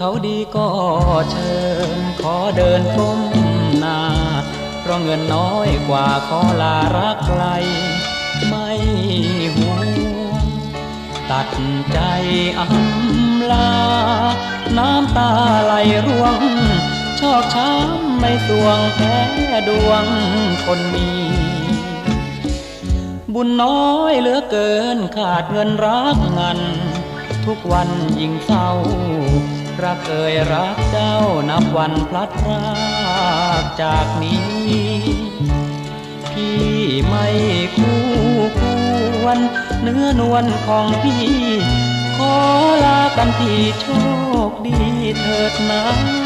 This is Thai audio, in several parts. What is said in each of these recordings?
เขาดีก็เชิญขอเดินก้มหน้าเพราะเงินน้อยกว่าขอลารักไกลไม่ห่วงตัดใจอำลาน้ำตาไหลร่วงชอกช้ำไม่สวงแพ้ดวงคนมีบุญน้อยเหลือเกินขาดเงินรักเงินทุกวันยิ่งเศร้ารักเอ่ยรักเจ้านับวันพลัดพรากจากนี้พี่ไม่คู่ควรเนื้อนวลของพี่ขอลากันที่โชคดีเถิดนะ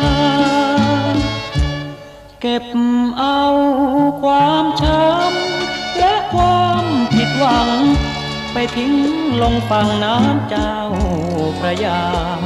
เก็บเอาความช้ำและความผิดหวังไปทิ้งลงฝั่งน้ำเจ้าพระยา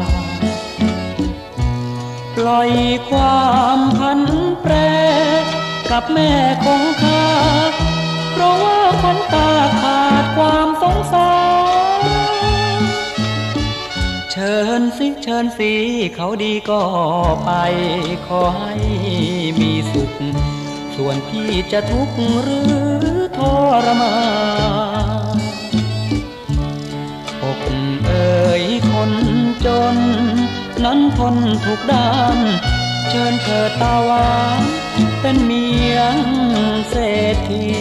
ปล่อยความพันแปรกับแม่คงคาเพราะว่าคนตาขาดความสงสารเชิญสิเขาดีก็ไปขอให้มีสุขส่วนพี่จะทุกข์หรือทรมานอกเอ่ยคนจนนั้นทนทุกด้านเชิญเถิดตาหวานเป็นเมียเศรษฐี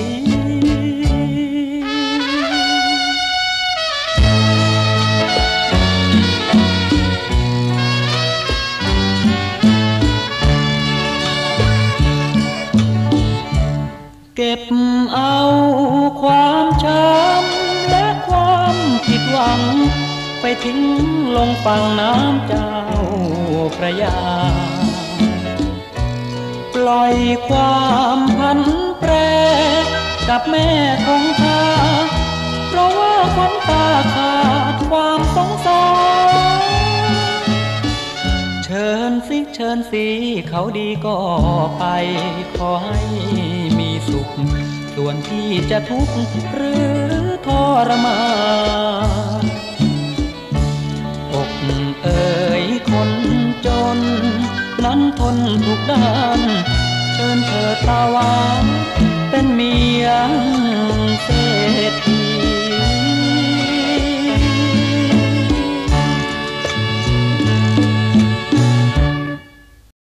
เก็บเอาความช้ำและความผิดหวังไปทิ้งลงฝั่งน้ำเจ้าพระยาปล่อยความพันแปรกับแม่คงคาเพราะว่าคนตาขาดความสงสารเชิญสิเขาดีก็ไปขอให้มีสุขส่วนที่จะทุกข์หรือทรมานอกเอ่ยคนจนนั้นทนทุกด้านเชิญเถิดตาหวานเป็นเมียเศรษ